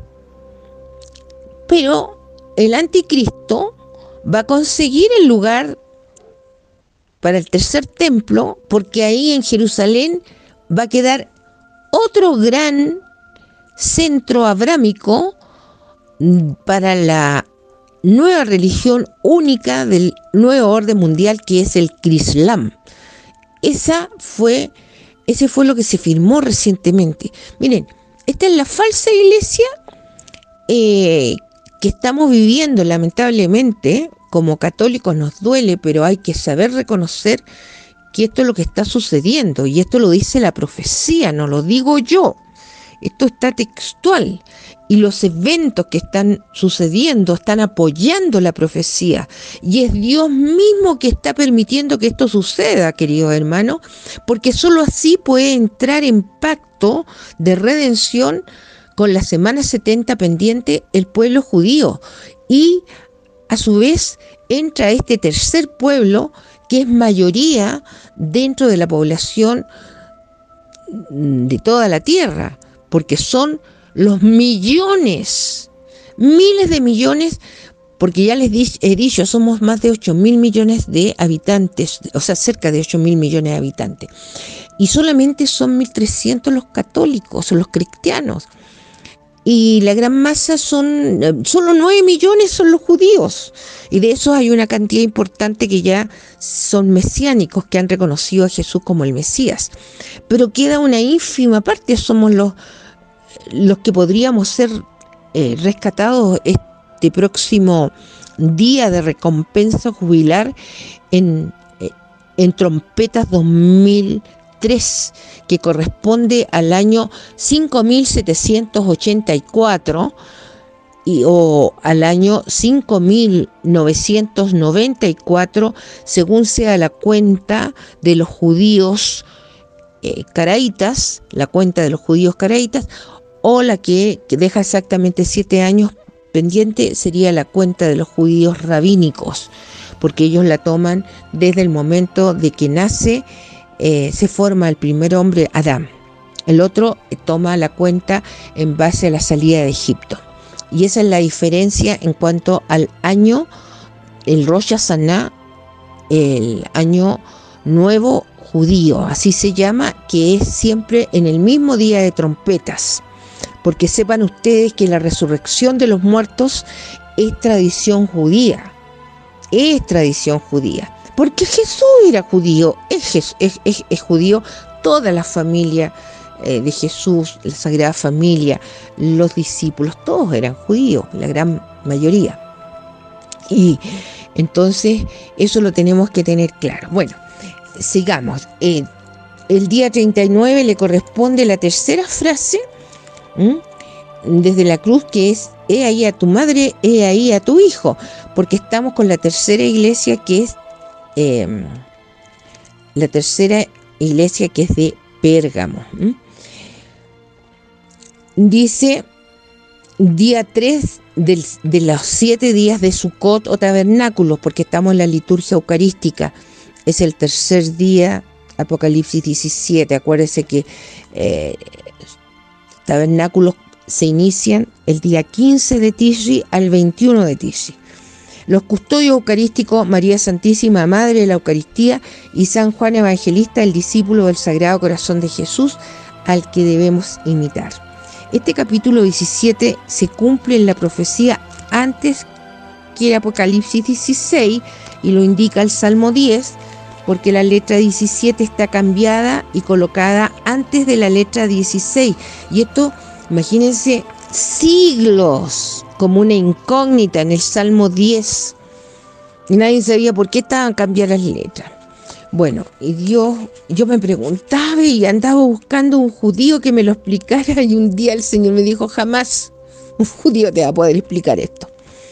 Pero el anticristo va a conseguir el lugar para el 3er templo, porque ahí en Jerusalén va a quedar otro gran centro abrámico para la nueva religión única del nuevo orden mundial, que es el Islam. Ese fue lo que se firmó recientemente. Miren, esta es la falsa iglesia que estamos viviendo, lamentablemente. Como católicos nos duele, pero hay que saber reconocer que esto es lo que está sucediendo, y esto lo dice la profecía, no lo digo yo. Esto está textual, y los eventos que están sucediendo están apoyando la profecía, y es Dios mismo que está permitiendo que esto suceda, queridos hermanos, porque solo así puede entrar en pacto de redención con la semana 70 pendiente el pueblo judío, y a su vez entra este tercer pueblo que es mayoría dentro de la población de toda la tierra, porque son los millones, miles de millones, porque ya les he dicho, somos más de 8.000 millones de habitantes, o sea, cerca de 8.000 millones de habitantes, y solamente son 1.300 los católicos o los cristianos, y la gran masa solo 9 millones son los judíos, y de esos hay una cantidad importante que ya son mesiánicos, que han reconocido a Jesús como el Mesías, pero queda una ínfima parte, somos los que podríamos ser rescatados este próximo día de recompensa jubilar en trompetas 2003, que corresponde al año 5784 o al año 5994, según sea la cuenta de los judíos caraítas, o la que deja exactamente 7 años pendiente sería la cuenta de los judíos rabínicos, porque ellos la toman desde el momento de que nace, se forma el primer hombre, Adán. El otro toma la cuenta en base a la salida de Egipto. Y esa es la diferencia en cuanto al año, el Rosh Hashanah, el año nuevo judío, así se llama, que es siempre en el mismo día de trompetas. Porque sepan ustedes que la resurrección de los muertos es tradición judía. Es tradición judía. Porque Jesús era judío, es judío, toda la familia de Jesús, la Sagrada Familia, los discípulos, todos eran judíos, la gran mayoría. Y entonces eso lo tenemos que tener claro. Bueno, sigamos. El día 39 le corresponde la tercera frase, desde la cruz, que es: he ahí a tu madre, he ahí a tu hijo, porque estamos con la tercera iglesia, que es de Pérgamo. Dice: día 3 de los 7 días de Sukkot o tabernáculos, porque estamos en la liturgia eucarística, es el tercer día, Apocalipsis 17. Acuérdense que tabernáculos se inician el día 15 de Tishri al 21 de Tishri. Los custodios eucarísticos, María Santísima, Madre de la Eucaristía, y San Juan Evangelista, el discípulo del Sagrado Corazón de Jesús, al que debemos imitar. Este capítulo 17 se cumple en la profecía antes que el Apocalipsis 16, y lo indica el Salmo 10, porque la letra 17 está cambiada y colocada antes de la letra 16. Y esto, imagínense, siglos como una incógnita en el Salmo 10. Y nadie sabía por qué estaban cambiadas las letras. Bueno, y yo me preguntaba y andaba buscando un judío que me lo explicara, y un día el Señor me dijo: jamás un judío te va a poder explicar esto.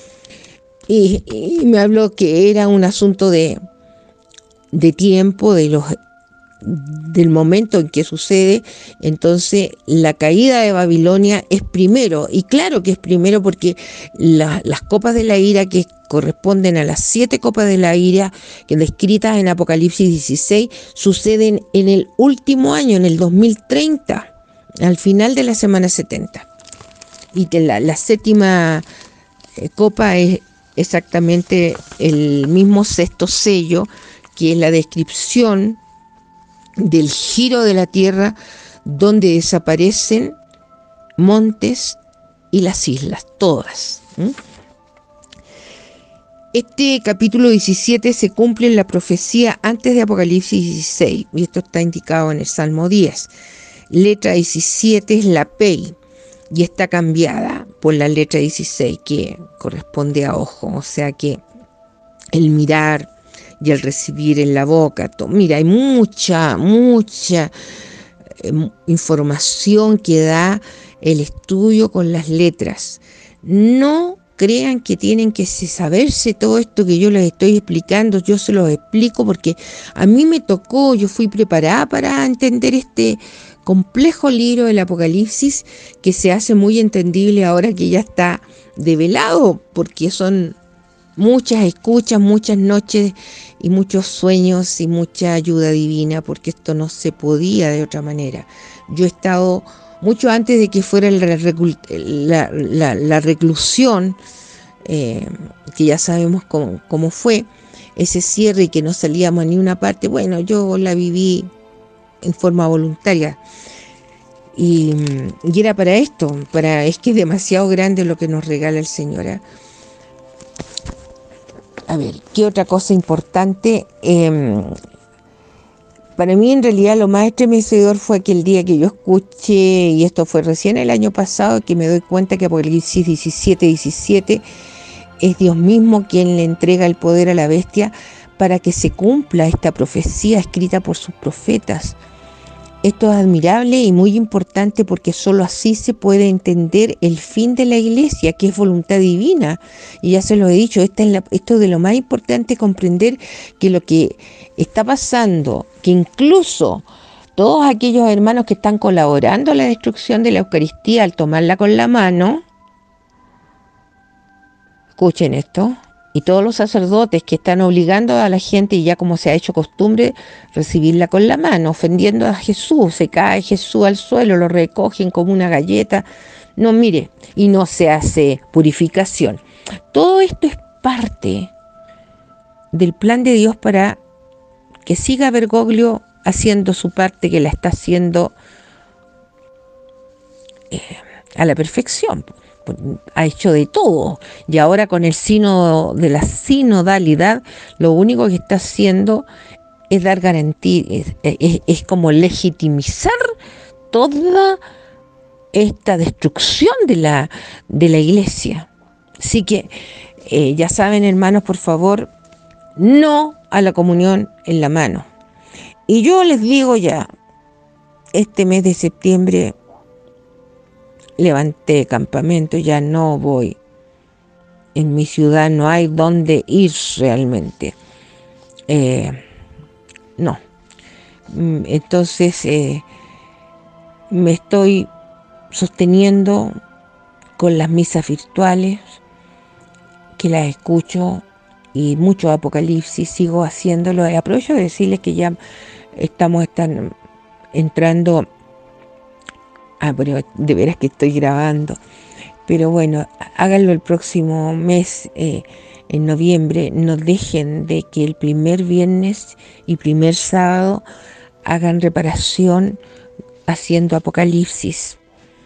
Y me habló que era un asunto de tiempo, del momento en que sucede. Entonces la caída de Babilonia es primero, y claro que es primero porque las copas de la ira, que corresponden a las 7 copas de la ira que descritas en Apocalipsis 16, suceden en el último año, en el 2030, al final de la semana 70, y que la séptima copa es exactamente el mismo sexto sello, que es la descripción del giro de la tierra, donde desaparecen montes y las islas, todas. Este capítulo 17 se cumple en la profecía antes de Apocalipsis 16, y esto está indicado en el Salmo 10. Letra 17 es la Pei, y está cambiada por la letra 16, que corresponde a ojo, o sea que el mirar y el recibir en la boca. Mira, hay mucha información que da el estudio con las letras. No crean que tienen que saberse todo esto que yo les estoy explicando. Yo se los explico porque a mí me tocó, yo fui preparada para entender este complejo libro del Apocalipsis, que se hace muy entendible ahora que ya está develado, porque son muchas escuchas, muchas noches y muchos sueños y mucha ayuda divina, porque esto no se podía de otra manera. Yo he estado mucho antes de que fuera la reclusión, que ya sabemos cómo fue, ese cierre y que no salíamos a ninguna parte. Bueno, yo la viví en forma voluntaria. Y era para esto, es que es demasiado grande lo que nos regala el Señor, ¿eh? A ver, ¿qué otra cosa importante? Para mí en realidad lo más estremecedor fue aquel día que yo escuché, y esto fue recién el año pasado, que me doy cuenta que Apocalipsis 17 es Dios mismo quien le entrega el poder a la bestia para que se cumpla esta profecía escrita por sus profetas. Esto es admirable y muy importante porque solo así se puede entender el fin de la iglesia, que es voluntad divina. Y ya se lo he dicho, esto es de lo más importante, comprender que lo que está pasando, que incluso todos aquellos hermanos que están colaborando a la destrucción de la Eucaristía al tomarla con la mano, escuchen esto, y todos los sacerdotes que están obligando a la gente, y ya como se ha hecho costumbre, recibirla con la mano, ofendiendo a Jesús. Se cae Jesús al suelo, lo recogen como una galleta. No, mire, y no se hace purificación. Todo esto es parte del plan de Dios para que siga Bergoglio haciendo su parte, que la está haciendo a la perfección. Ha hecho de todo, y ahora con el sínodo de la sinodalidad, lo único que está haciendo es dar garantía, es como legitimizar toda esta destrucción de la iglesia. Así que ya saben, hermanos, por favor, no a la comunión en la mano. Y yo les digo ya, este mes de septiembre levanté campamento, ya no voy. En mi ciudad no hay dónde ir realmente. No. Entonces me estoy sosteniendo con las misas virtuales, que las escucho, y mucho Apocalipsis, sigo haciéndolo. Y aprovecho de decirles que ya están entrando. Pero de veras que estoy grabando. Pero bueno, háganlo el próximo mes, en noviembre. No dejen de que el primer viernes y primer sábado hagan reparación haciendo Apocalipsis.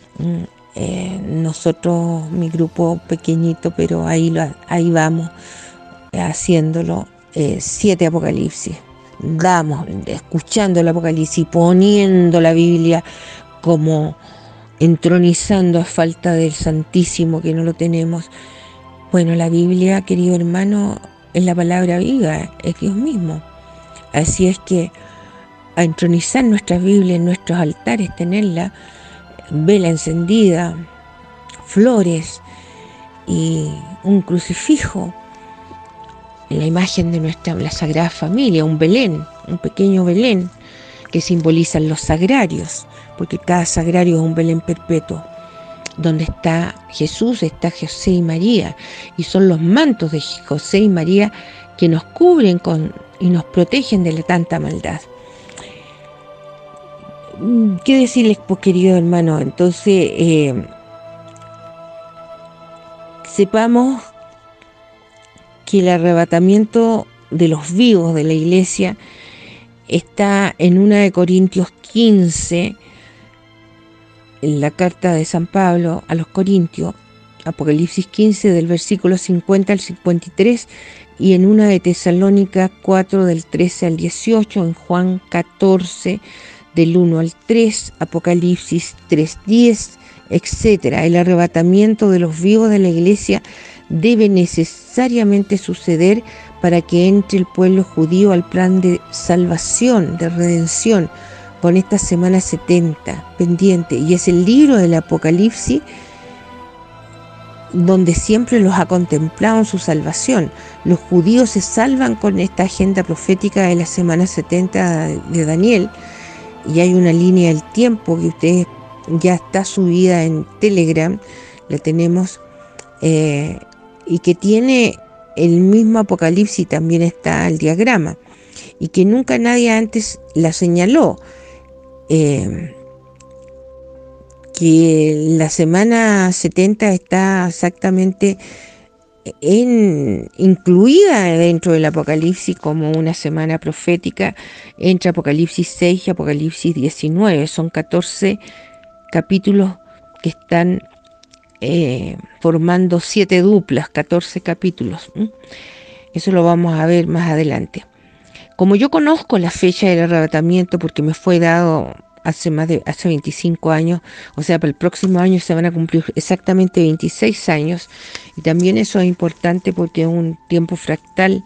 Nosotros, mi grupo pequeñito, pero ahí vamos haciéndolo, 7 Apocalipsis. Escuchando el Apocalipsis, poniendo la Biblia como entronizando a falta del Santísimo, que no lo tenemos. Bueno, la Biblia, querido hermano, es la palabra viva, es Dios mismo. Así es que a entronizar nuestra Biblia en nuestros altares, tenerla, vela encendida, flores y un crucifijo, la imagen de la Sagrada Familia, un Belén, un pequeño Belén que simbolizan los sagrarios, porque cada sagrario es un Belén perpetuo, donde está Jesús, está José y María, y son los mantos de José y María que nos cubren y nos protegen de la tanta maldad. ¿Qué decirles, pues, querido hermano? Entonces, sepamos que el arrebatamiento de los vivos de la iglesia está en 1 Corintios 15, en la carta de San Pablo a los Corintios, Apocalipsis 15 del versículo 50 al 53, y en una de Tesalónica 4 del 13 al 18, en Juan 14 del 1 al 3, Apocalipsis 3:10, etc. El arrebatamiento de los vivos de la iglesia debe necesariamente suceder para que entre el pueblo judío al plan de salvación, de redención, con esta semana 70 pendiente. Y es el libro del Apocalipsis donde siempre los ha contemplado en su salvación. Los judíos se salvan con esta agenda profética de la semana 70 de Daniel, y hay una línea del tiempo que ustedes ya está subida en Telegram, la tenemos, y que tiene el mismo Apocalipsis, también está el diagrama, y que nunca nadie antes la señaló, que la semana 70 está exactamente incluida dentro del Apocalipsis como una semana profética entre Apocalipsis 6 y Apocalipsis 19. Son 14 capítulos que están formando 7 duplas, 14 capítulos. Eso lo vamos a ver más adelante. Como yo conozco la fecha del arrebatamiento porque me fue dado hace 25 años, o sea, para el próximo año se van a cumplir exactamente 26 años, y también eso es importante porque es un tiempo fractal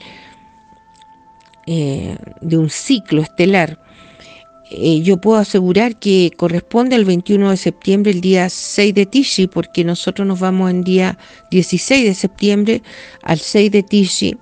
de un ciclo estelar. Yo puedo asegurar que corresponde al 21 de septiembre, el día 6 de Tishri, porque nosotros nos vamos en día 16 de septiembre al 6 de Tishri.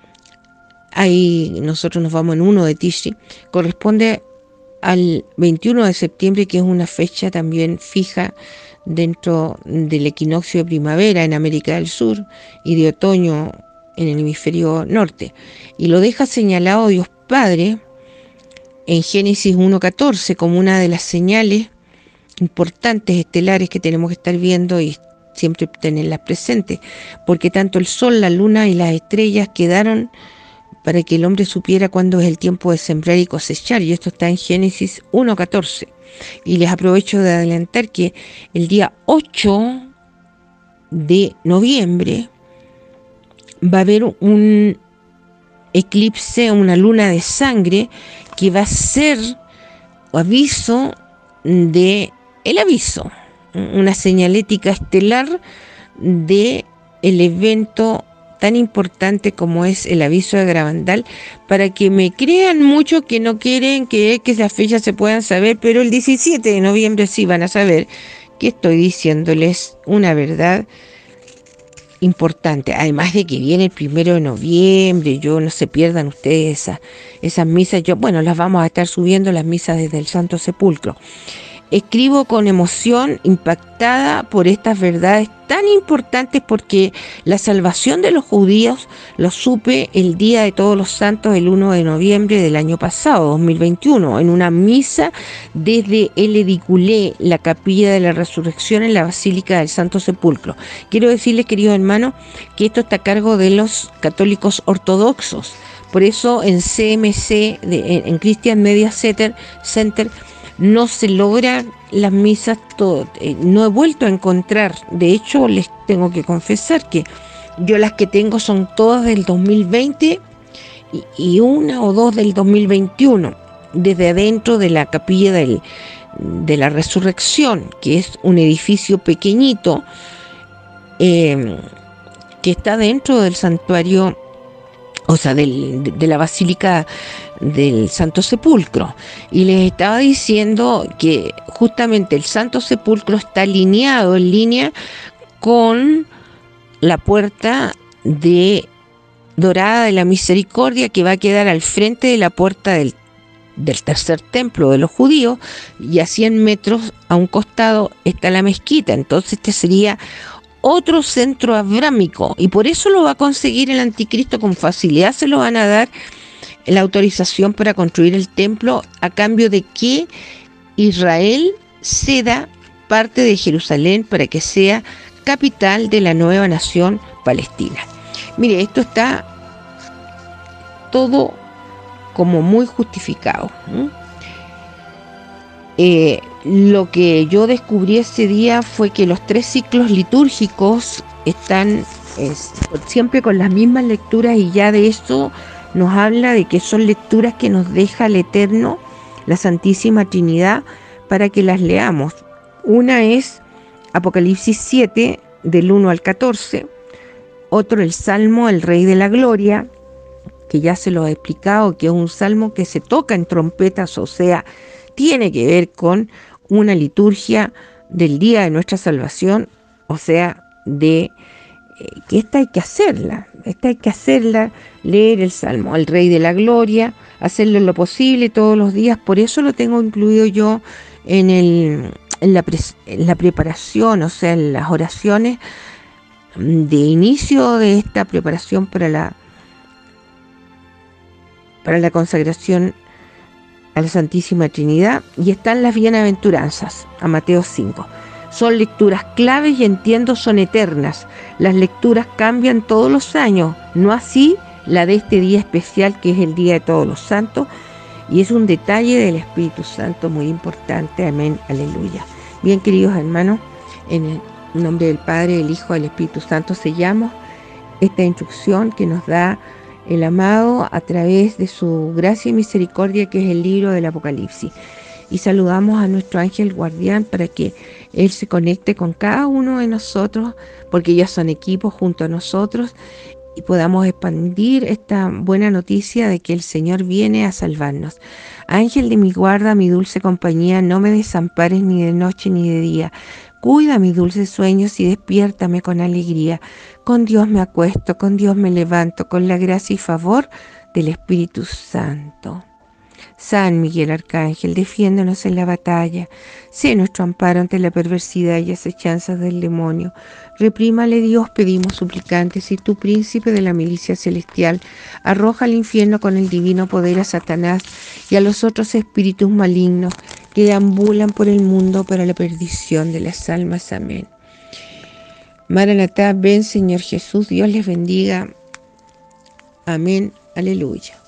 Ahí nosotros nos vamos en 1 de Tishri. Corresponde al 21 de septiembre, que es una fecha también fija dentro del equinoccio de primavera en América del Sur y de otoño en el hemisferio norte. Y lo deja señalado Dios Padre en Génesis 1:14 como una de las señales importantes estelares que tenemos que estar viendo y siempre tenerlas presentes, porque tanto el sol, la luna y las estrellas quedaron para que el hombre supiera cuándo es el tiempo de sembrar y cosechar, y esto está en Génesis 1:14. Y les aprovecho de adelantar que el día 8 de noviembre va a haber un eclipse, una luna de sangre, que va a ser aviso de el aviso, una señalética estelar de el evento tan importante como es el aviso de Garabandal, para que me crean mucho que no quieren que esas fechas se puedan saber, pero el 17 de noviembre sí van a saber que estoy diciéndoles una verdad importante, además de que viene el 1 de noviembre, no se pierdan ustedes esas misas, las vamos a estar subiendo, las misas desde el Santo Sepulcro. Escribo con emoción, impactada por estas verdades tan importantes, porque la salvación de los judíos lo supe el día de Todos los Santos, el 1 de noviembre del año pasado, 2021, en una misa desde el Ediculé, la capilla de la Resurrección en la Basílica del Santo Sepulcro. Quiero decirles, queridos hermanos, que esto está a cargo de los católicos ortodoxos. Por eso en CMC, en Christian Media Center, no se logran las misas, no he vuelto a encontrar. De hecho, les tengo que confesar que yo las que tengo son todas del 2020 y una o dos del 2021, desde adentro de la capilla de la Resurrección, que es un edificio pequeñito que está dentro del santuario, o sea, de la Basílica del Santo Sepulcro. Y les estaba diciendo que justamente el Santo Sepulcro está alineado en línea con la puerta dorada de la Misericordia, que va a quedar al frente de la puerta del tercer templo de los judíos, y a 100 metros a un costado está la mezquita. Entonces este sería otro centro abrámico, y por eso lo va a conseguir el anticristo con facilidad. Se lo van a dar la autorización para construir el templo, a cambio de que Israel ceda parte de Jerusalén para que sea capital de la nueva nación palestina. Mire, esto está todo como muy justificado. Lo que yo descubrí ese día fue que los 3 ciclos litúrgicos están siempre con las mismas lecturas, y ya de eso nos habla de que son lecturas que nos deja el Eterno, la Santísima Trinidad, para que las leamos. Una es Apocalipsis 7, del 1 al 14, otro el Salmo El Rey de la Gloria, que ya se lo he explicado, que es un salmo que se toca en trompetas, o sea, tiene que ver con una liturgia del día de nuestra salvación, o sea, de que esta hay que hacerla, leer el Salmo, el Rey de la Gloria, hacerlo lo posible todos los días. Por eso lo tengo incluido yo en la preparación, o sea, en las oraciones de inicio de esta preparación para la consagración a la Santísima Trinidad. Y están las bienaventuranzas, a Mateo 5. Son lecturas claves y entiendo son eternas. Las lecturas cambian todos los años, no así la de este día especial, que es el Día de Todos los Santos, y es un detalle del Espíritu Santo muy importante. Amén, aleluya. Bien, queridos hermanos, en el nombre del Padre, del Hijo, del Espíritu Santo, sellamos esta instrucción que nos da el amado a través de su gracia y misericordia, que es el libro del Apocalipsis. Y saludamos a nuestro ángel guardián para que él se conecte con cada uno de nosotros, porque ellos son equipos junto a nosotros, y podamos expandir esta buena noticia de que el Señor viene a salvarnos. Ángel de mi guarda, mi dulce compañía, no me desampares ni de noche ni de día. Cuida mis dulces sueños y despiértame con alegría. Con Dios me acuesto, con Dios me levanto, con la gracia y favor del Espíritu Santo. San Miguel Arcángel, defiéndonos en la batalla. Sé nuestro amparo ante la perversidad y acechanzas del demonio. Reprímale Dios, pedimos suplicantes, y tú, príncipe de la milicia celestial, arroja al infierno con el divino poder a Satanás y a los otros espíritus malignos que deambulan por el mundo para la perdición de las almas. Amén. Maranatá, ven Señor Jesús, Dios les bendiga. Amén, aleluya.